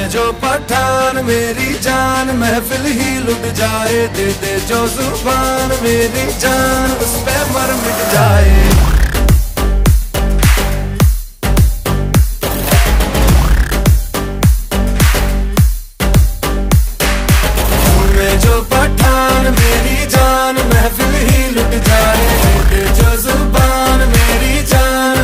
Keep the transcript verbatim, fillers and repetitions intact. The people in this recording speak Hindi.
जो पठान मेरी जान महफिल ही लुट जाए, दे दे जो जुबान मेरी जान उस पे मर मिट जाए।